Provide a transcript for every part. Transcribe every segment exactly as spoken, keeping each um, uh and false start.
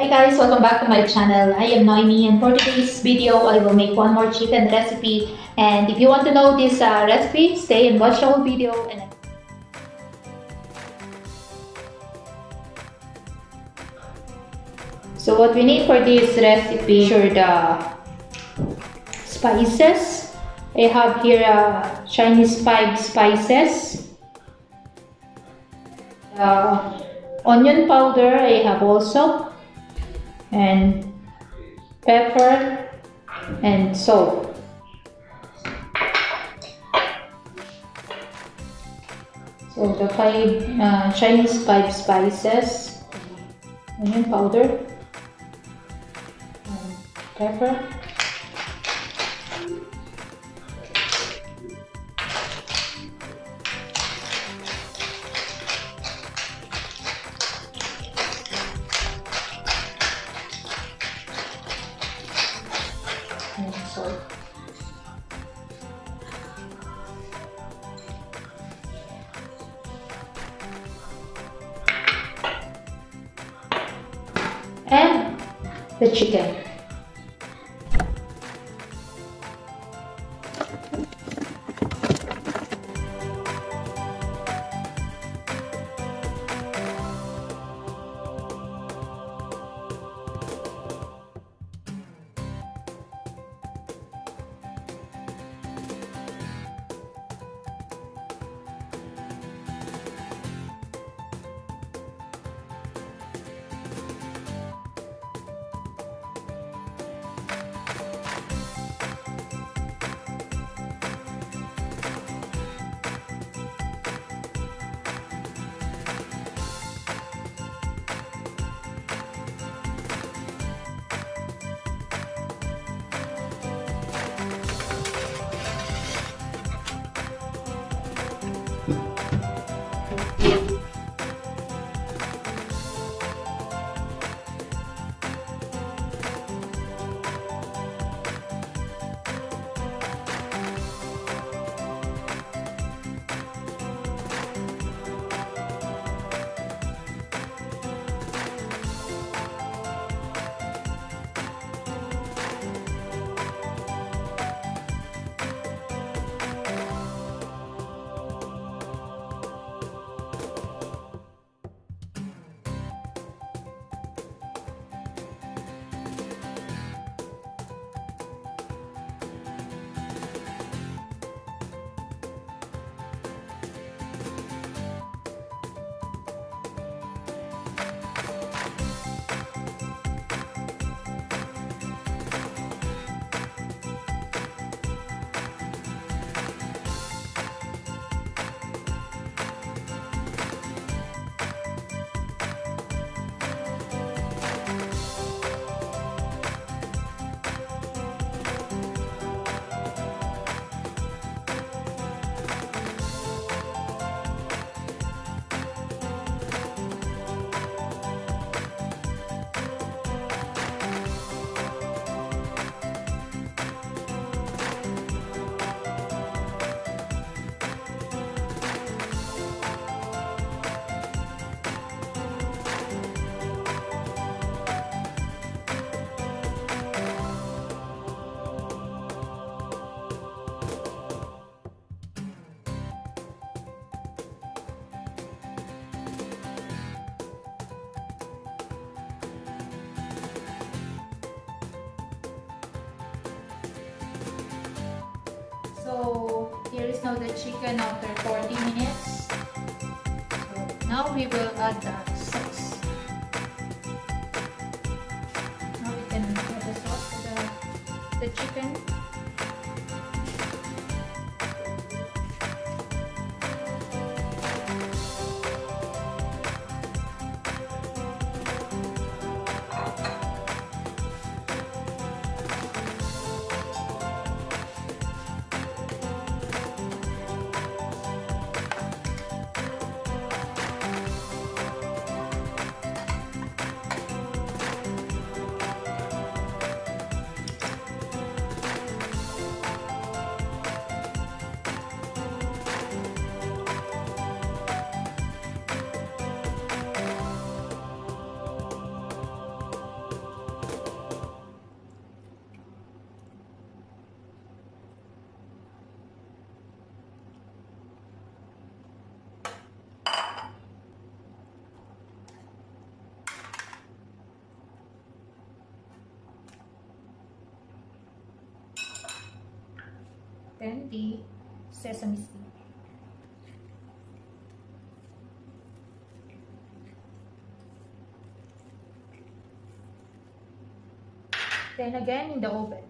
Hi guys, welcome back to my channel. I am Noemi, and for today's video I will make one more chicken recipe, and if you want to know this uh, recipe, stay and watch the whole video. And so what we need for this recipe are the spices. I have here uh, Chinese five spices, uh, onion powder I have also, and pepper and salt. So the five uh, Chinese five spices, onion powder, and pepper, and salt. And the chicken. So here is now the chicken after forty minutes. So now we will add the sauce. Now we can add the sauce to the, the chicken. natin the sesame seed. Then again in the oven.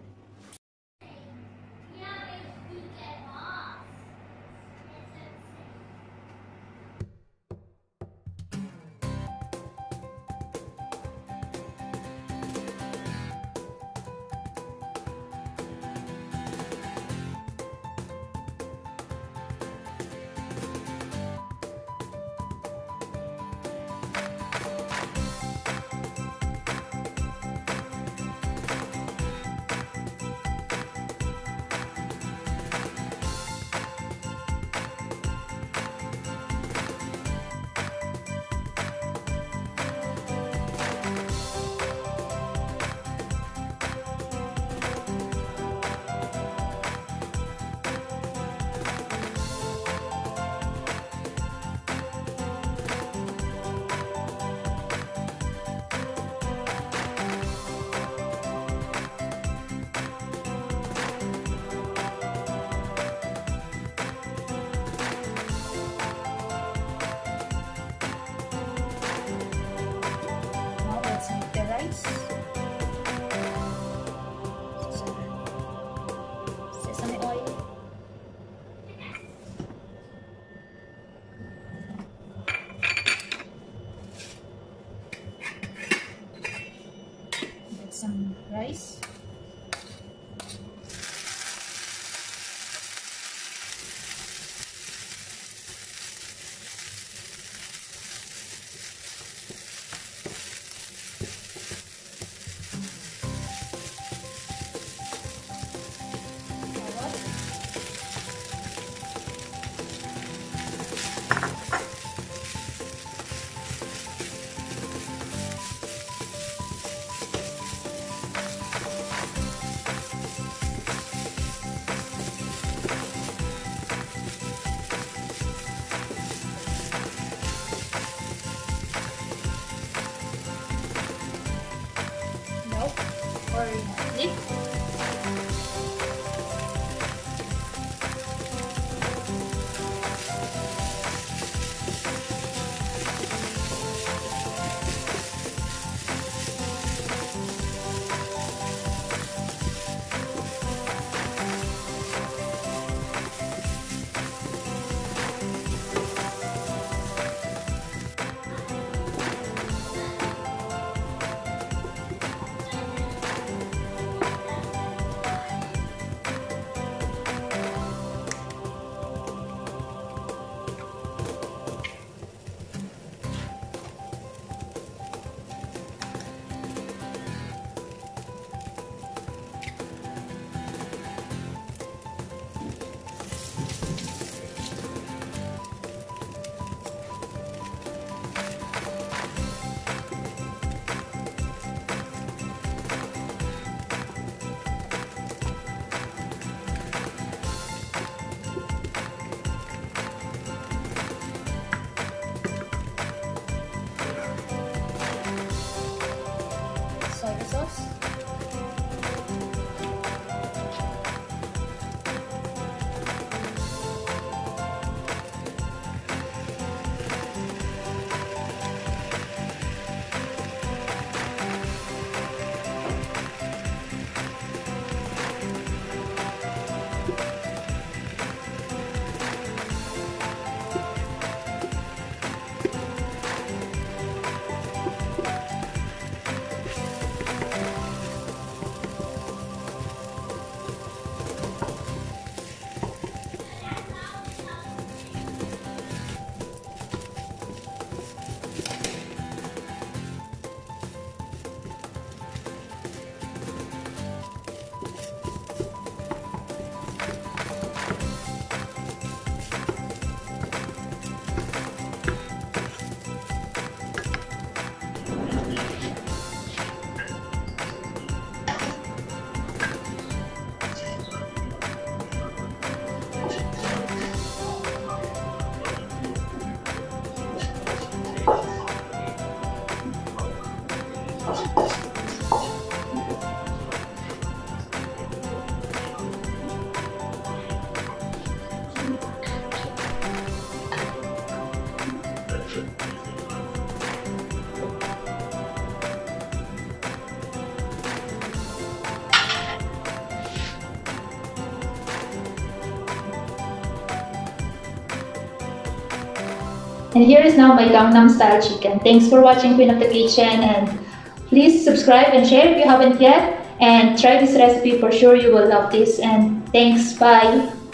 And here is now my Gangnam style chicken. Thanks for watching Queen of the Kitchen, and please subscribe and share if you haven't yet. And try this recipe, for sure you will love this. And thanks, bye!